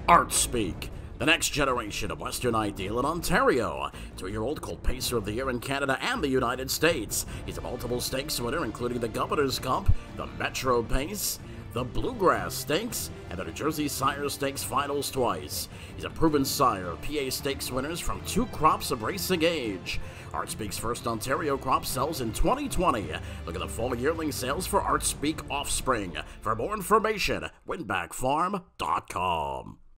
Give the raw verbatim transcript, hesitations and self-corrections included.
Artspeak, the next generation of Western ideal in Ontario. Two-year-old called Pacer of the Year in Canada and the United States. He's a multiple stakes winner, including the Governor's Cup, the Metro Pace, the Bluegrass Stakes, and the New Jersey Sire Stakes finals twice. He's a proven sire of P A Stakes winners from two crops of racing age. Artspeak's first Ontario crop sells in twenty twenty. Look at the full yearling sales for Artspeak Offspring. For more information, win back farm dot com.